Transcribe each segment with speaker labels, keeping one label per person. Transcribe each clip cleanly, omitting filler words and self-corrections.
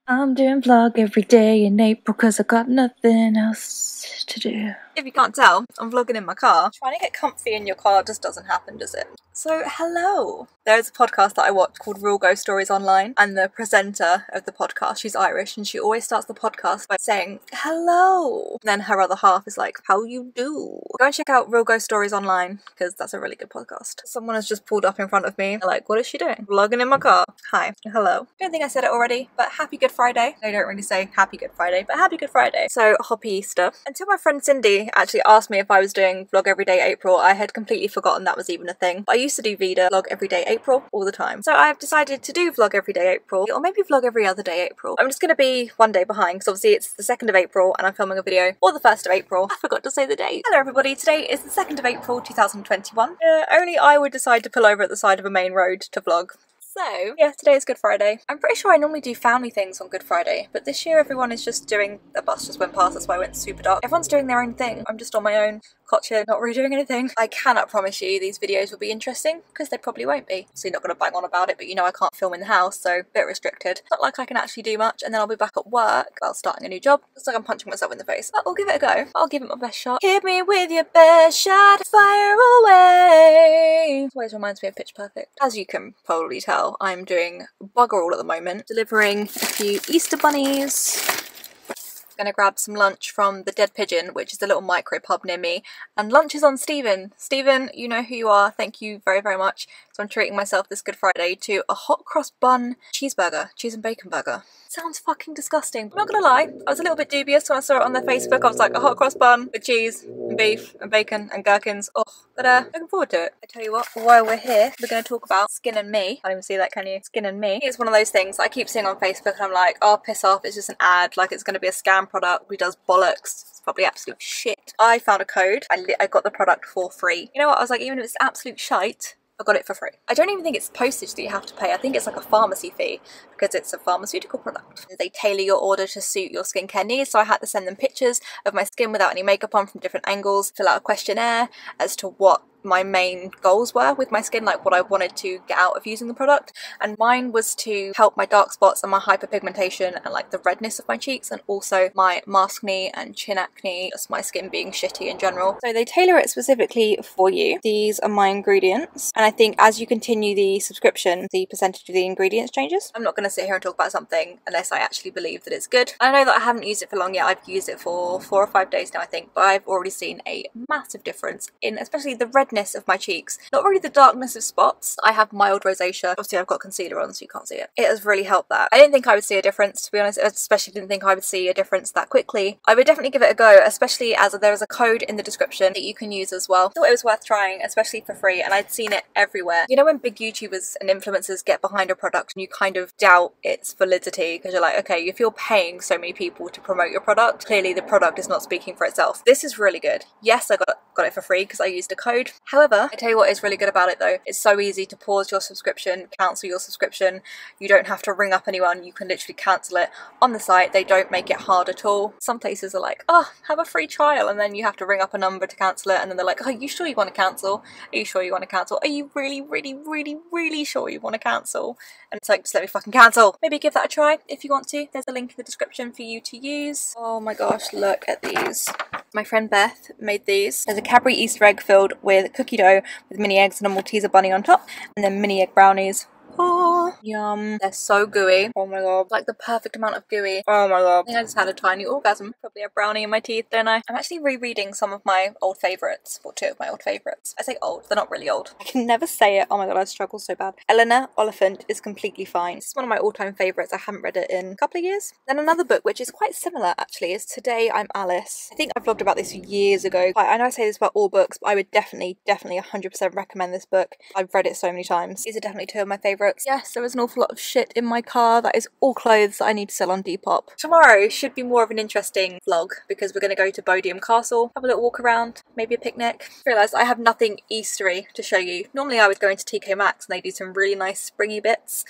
Speaker 1: I'm doing vlog every day in April because I got nothing else to do. If you can't tell, I'm vlogging in my car. Trying to get comfy in your car just doesn't happen, does it? So, hello! There's a podcast that I watch called Real Ghost Stories Online, and the presenter of the podcast, she's Irish, and she always starts the podcast by saying, hello! And then her other half is like, how you do? Go and check out Real Ghost Stories Online, because that's a really good podcast. Someone has just pulled up in front of me. They're like, what is she doing? Vlogging in my car. Hi. Hello. I don't think I said it already, but happy Good Friday. They don't really say happy Good Friday, but happy Good Friday. So, happy Easter. Until my friend Cindy actually asked me if I was doing Vlog Everyday April, I had completely forgotten that was even a thing. I used to do Vida Vlog Everyday April all the time. So I've decided to do Vlog Everyday April, or maybe Vlog Every Other Day April. I'm just going to be one day behind, because obviously it's the 2nd of April and I'm filming a video for the 1st of April. I forgot to say the date. Hello everybody, today is the 2nd of April 2021. Only I would decide to pull over at the side of a main road to vlog. So, yeah, today is Good Friday. I'm pretty sure I normally do family things on Good Friday, but this year everyone is just doing, a bus just went past, that's why I went super dark. Everyone's doing their own thing. I'm just on my own, cotcha, not really doing anything. I cannot promise you these videos will be interesting, because they probably won't be. So you're not going to bang on about it, but you know I can't film in the house, so a bit restricted. Not like I can actually do much, and then I'll be back at work while starting a new job. It's like I'm punching myself in the face. But I'll give it a go. I'll give it my best shot. Hit me with your best shot, fire away. It always reminds me of Pitch Perfect. As you can probably tell, I'm doing bugger all at the moment, delivering a few Easter bunnies. Gonna grab some lunch from the Dead Pigeon, which is a little micro pub near me, and lunch is on Stephen. Stephen, you know who you are, thank you very, very much. So I'm treating myself this Good Friday to a hot cross bun cheeseburger, cheese and bacon burger. Sounds fucking disgusting, but I'm not gonna lie, I was a little bit dubious when I saw it on their Facebook. I was like, a hot cross bun with cheese and beef and bacon and gherkins. Oh, but looking forward to it. I tell you what, while we're here, we're gonna talk about Skin and Me. Can't even see that, can you? Skin and Me. It's one of those things I keep seeing on Facebook and I'm like, oh, piss off, it's just an ad, like it's gonna be a scam product, who does bollocks. It's probably absolute shit. I found a code, I got the product for free. You know what, I was like, even if it's absolute shite, I got it for free. I don't even think it's postage that you have to pay. I think it's like a pharmacy fee because it's a pharmaceutical product. They tailor your order to suit your skincare needs, so I had to send them pictures of my skin without any makeup on from different angles, fill out a questionnaire as to what my main goals were with my skin, like what I wanted to get out of using the product, and mine was to help my dark spots and my hyperpigmentation and like the redness of my cheeks, and also my maskne and chin acne, just my skin being shitty in general. So they tailor it specifically for you. These are my ingredients, and I think as you continue the subscription, the percentage of the ingredients changes. I'm not going to sit here and talk about something unless I actually believe that it's good. I know that I haven't used it for long yet. I've used it for 4 or 5 days now, I think, but I've already seen a massive difference in especially the redness of my cheeks. Not really the darkness of spots. I have mild rosacea. Obviously I've got concealer on so you can't see it. It has really helped that. I didn't think I would see a difference, to be honest. I especially didn't think I would see a difference that quickly. I would definitely give it a go, especially as there is a code in the description that you can use as well. I thought it was worth trying, especially for free, and I'd seen it everywhere. You know when big YouTubers and influencers get behind a product and you kind of doubt its validity because you're like, okay, if you're paying so many people to promote your product, clearly the product is not speaking for itself. This is really good. Yes, I got it for free because I used a code. However, I tell you what is really good about it though, it's so easy to pause your subscription, cancel your subscription. You don't have to ring up anyone, you can literally cancel it on the site. They don't make it hard at all. Some places are like, oh, have a free trial, and then you have to ring up a number to cancel it, and then they're like, oh, are you sure you want to cancel? Are you sure you want to cancel? Are you really, really, really, really sure you want to cancel? And it's like, just let me fucking cancel. Maybe give that a try if you want to. There's a link in the description for you to use. Oh my gosh, look at these. My friend Beth made these. There's a Cadbury Easter egg filled with cookie dough with mini eggs and a Malteser bunny on top, and then mini egg brownies. Oh, yum. They're so gooey. Oh my god. Like the perfect amount of gooey. Oh my god. I think I just had a tiny orgasm. Probably a brownie in my teeth, don't I? I'm actually rereading some of my old favourites. Or 2 of my old favourites. I say old, they're not really old. I can never say it. Oh my god, I struggle so bad. Eleanor Oliphant is Completely Fine. This is one of my all-time favourites. I haven't read it in a couple of years. Then another book which is quite similar actually is Today I'm Alice. I think I vlogged about this years ago. I know I say this about all books, but I would definitely 100% recommend this book. I've read it so many times. These are definitely 2 of my favourites. Yes, there is an awful lot of shit in my car. That is all clothes that I need to sell on Depop. Tomorrow should be more of an interesting vlog because we're going to go to Bodiam Castle, have a little walk around, maybe a picnic. I realised I have nothing Eastery to show you. Normally I would go into TK Maxx and they do some really nice springy bits.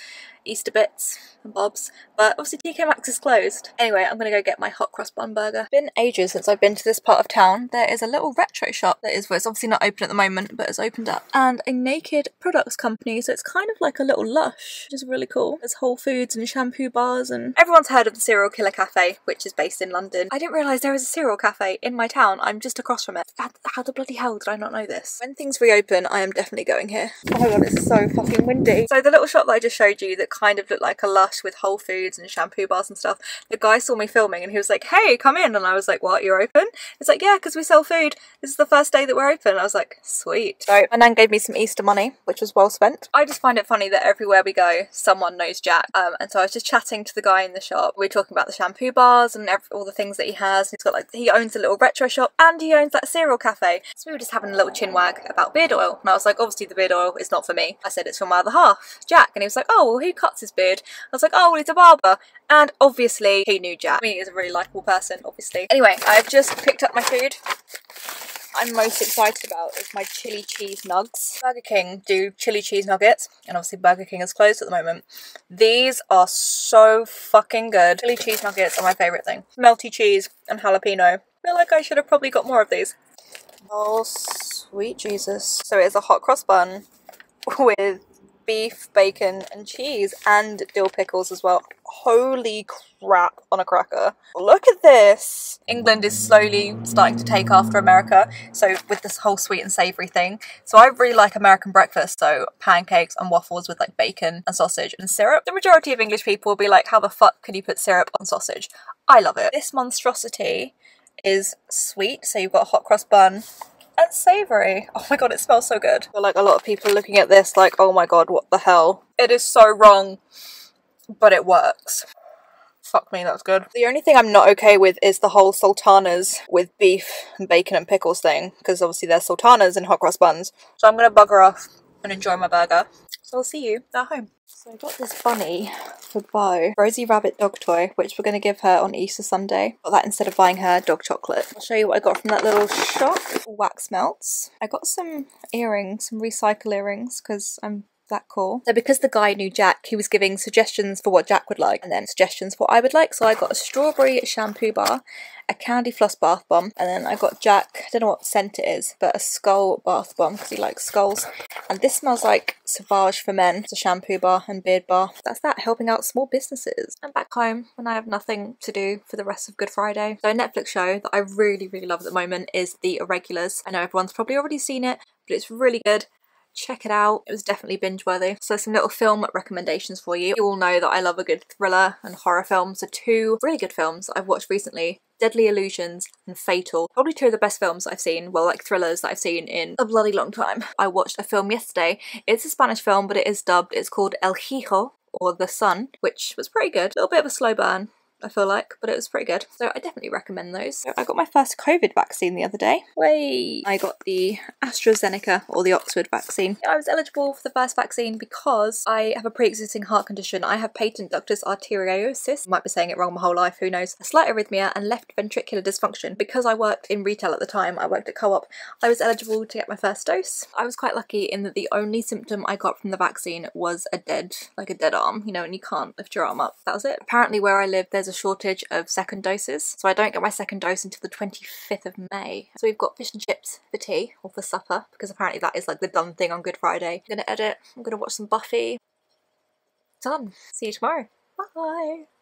Speaker 1: Easter bits and bobs, but obviously TK Maxx is closed. Anyway, I'm gonna go get my hot cross bun burger. It's been ages since I've been to this part of town. There is a little retro shop that is, well, it's obviously not open at the moment, but it's opened up, and a naked products company, so it's kind of like a little Lush, which is really cool. There's Whole Foods and shampoo bars, and everyone's heard of the Serial Killer Cafe, which is based in London. I didn't realise there was a cereal cafe in my town. I'm just across from it. How the bloody hell did I not know this? When things reopen, I am definitely going here. Oh my god, it's so fucking windy. So the little shop that I just showed you that kind of looked like a Lush with Whole Foods and shampoo bars and stuff, the guy saw me filming and he was like, hey, come in. And I was like, what, you're open? It's like, yeah, because we sell food. This is the first day that we're open. I was like, sweet. So my nan gave me some Easter money, which was well spent. I just find it funny that everywhere we go, someone knows Jack. And so I was just chatting to the guy in the shop. We were talking about the shampoo bars and all the things that he has. He's got like, he owns a little retro shop and he owns that cereal cafe. So we were just having a little chin wag about beard oil. And I was like, obviously the beard oil is not for me. I said it's for my other half, Jack. And he was like, oh, well, who cuts his beard? I was like, oh, well, he's a barber. And obviously he knew Jack. I mean, he's a really likeable person, obviously. Anyway, I've just picked up my food. I'm most excited about is my chili cheese nugs. Burger King do chili cheese nuggets, and obviously Burger King is closed at the moment. These are so fucking good. Chili cheese nuggets are my favourite thing. Melty cheese and jalapeno. I feel like I should have probably got more of these. Oh, sweet Jesus. So it is a hot cross bun with beef, bacon and cheese and dill pickles as well. Holy crap on a cracker. Look at this. England is slowly starting to take after America, so with this whole sweet and savoury thing. So I really like American breakfast, so pancakes and waffles with like bacon and sausage and syrup. The majority of English people will be like, how the fuck can you put syrup on sausage? I love it. This monstrosity is sweet, so you've got a hot cross bun and savoury. Oh my god, it smells so good. I feel like a lot of people are looking at this like, oh my god, what the hell? It is so wrong, but it works. Fuck me, that's good. The only thing I'm not okay with is the whole sultanas with beef and bacon and pickles thing, because obviously there's sultanas in hot cross buns. So I'm gonna bugger off and enjoy my burger. So I'll see you at home. So I got this bunny for Bo, Rosie Rabbit dog toy, which we're going to give her on Easter Sunday. Got that instead of buying her dog chocolate. I'll show you what I got from that little shop. Wax melts. I got some earrings, some recycle earrings, because I'm that cool. So because the guy knew Jack, he was giving suggestions for what Jack would like and then suggestions for what I would like. So I got a strawberry shampoo bar, a candy floss bath bomb, and then I got Jack, I don't know what scent it is, but a skull bath bomb because he likes skulls. And this smells like Sauvage for Men. It's a shampoo bar and beard bar. That's that, helping out small businesses. I'm back home when I have nothing to do for the rest of Good Friday. So a Netflix show that I really, really love at the moment is The Irregulars. I know everyone's probably already seen it, but it's really good. Check it out. It was definitely binge worthy. So some little film recommendations for you. You all know that I love a good thriller and horror film. So two really good films that I've watched recently. Deadly Illusions and Fatal. Probably two of the best films I've seen, well, like thrillers that I've seen in a bloody long time. I watched a film yesterday. It's a Spanish film, but it is dubbed. It's called El Hijo, or The Son, which was pretty good. A little bit of a slow burn, I feel like, but it was pretty good. So I definitely recommend those. So I got my first COVID vaccine the other day. Way! I got the AstraZeneca, or the Oxford vaccine. I was eligible for the first vaccine because I have a pre-existing heart condition. I have patent ductus arteriosus. I might be saying it wrong my whole life, who knows. A slight arrhythmia and left ventricular dysfunction. Because I worked in retail at the time, I worked at Co-op, I was eligible to get my first dose. I was quite lucky in that the only symptom I got from the vaccine was a dead arm, you know, and you can't lift your arm up. That was it. Apparently where I live, there's a shortage of second doses, so I don't get my second dose until the 25th of May. So we've got fish and chips for tea, or for supper, because apparently that is like the done thing on Good Friday. I'm gonna edit, I'm gonna watch some Buffy. Done. See you tomorrow. Bye!